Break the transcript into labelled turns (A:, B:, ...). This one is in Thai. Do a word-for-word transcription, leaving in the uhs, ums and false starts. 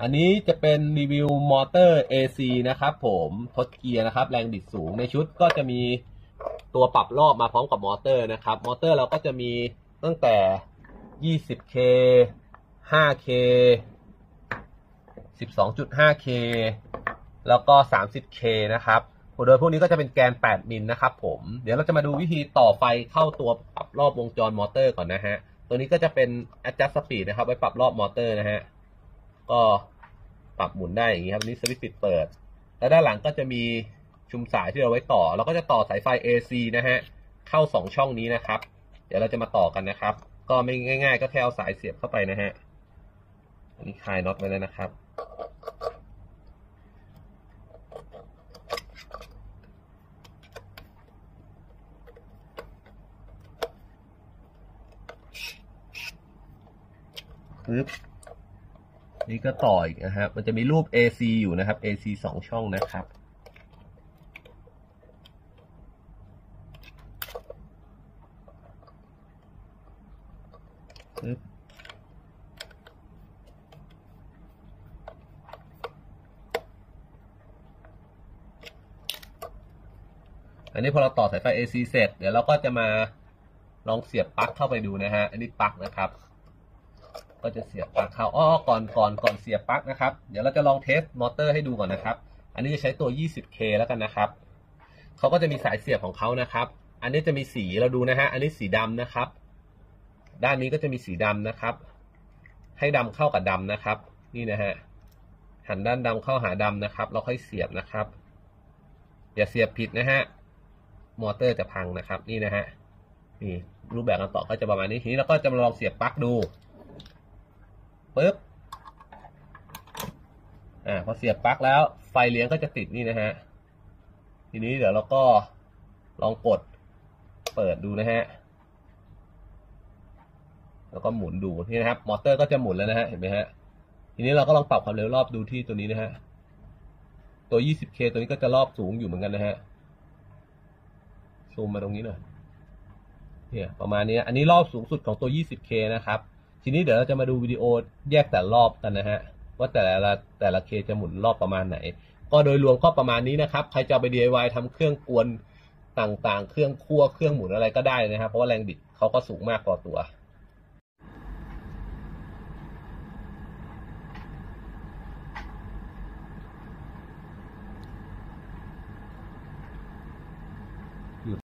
A: อันนี้จะเป็นรีวิวมอเตอร์ เอ ซี นะครับผมทดเกียร์นะครับแรงบิดสูงในชุดก็จะมีตัวปรับรอบมาพร้อมกับมอเตอร์นะครับมอเตอร์เราก็จะมีตั้งแต่ ยี่สิบเค ห้าเค สิบสองจุดห้าเค แล้วก็ สามสิบเค นะครับโดยพวกนี้ก็จะเป็นแกนแปดมิลนะครับผมเดี๋ยวเราจะมาดูวิธีต่อไฟเข้าตัวปรับรอบวงจรมอเตอร์ก่อนนะฮะตัวนี้ก็จะเป็น adjust speed นะครับไว้ปรับรอบมอเตอร์นะฮะก็ปรับหมุนได้อย่างนี้ครับนี่สวิตช์ปิดเปิดแล้วด้านหลังก็จะมีชุมสายที่เราไว้ต่อเราก็จะต่อสายไฟ เอ ซี นะฮะเข้าสองช่องนี้นะครับเดี๋ยวเราจะมาต่อกันนะครับก็ไม่ง่ายๆก็แค่เอาสายเสียบเข้าไปนะฮะอันนี้คลายน็อตไว้แล้วนะครับปึ๊บนี่ก็ต่ออีกนะครับมันจะมีรูป เอ ซี อยู่นะครับ เอ ซี สองช่องนะครับปึ๊บอันนี้พอเราต่อสายไฟ เอ ซี เสร็จเดี๋ยวเราก็จะมาลองเสียบปลั๊กเข้าไปดูนะฮะอันนี้ปลั๊กนะครับก็จะเสียบปลั๊กเข้าอ้อก่อนก่อนก่อนเสียบปลั๊กนะครับเดี๋ยวเราจะลองเทสมอเตอร์ให้ดูก่อนนะครับอันนี้จะใช้ตัว ยี่สิบเค แล้วกันนะครับเขาก็จะมีสายเสียบของเขานะครับอันนี้จะมีสีเราดูนะฮะอันนี้สีดำนะครับด้านนี้ก็จะมีสีดำนะครับให้ดำเข้ากับดำนะครับนี่นะฮะหันด้านดำเข้าหาดำนะครับเราค่อยเสียบนะครับอย่าเสียบผิดนะฮะมอเตอร์จะพังนะครับนี่นะฮะนี่รูปแบบการต่อก็จะประมาณนี้ทีนี้เราก็จะมาลองเสียบปลั๊กดูปึ๊บอ่าพอเสียบปลั๊กแล้วไฟเลี้ยงก็จะติดนี่นะฮะทีนี้เดี๋ยวเราก็ลองกดเปิดดูนะฮะแล้วก็หมุนดูนี่นะครับมอเตอร์ก็จะหมุนแล้วนะฮะเห็นไหมฮะทีนี้เราก็ลองปรับความเร็วรอบดูที่ตัวนี้นะฮะตัว ยี่สิบเค ตัวนี้ก็จะรอบสูงอยู่เหมือนกันนะฮะซูมมาตรงนี้หน่อยเนี่ยประมาณนี้อันนี้รอบสูงสุดของตัว ยี่สิบเค นะครับทีนี้เดี๋ยวเราจะมาดูวิดีโอแยกแต่รอบกันนะฮะว่าแต่ละแต่ละเคจะหมุนรอบประมาณไหนก็โดยรวมก็ประมาณนี้นะครับใครจะเอาไป ดี ไอ วาย ทำเครื่องกวนต่างๆเครื่องคั่วเครื่องหมุนอะไรก็ได้นะครับเพราะว่าแรงบิดเขาก็สูงมากพอตัว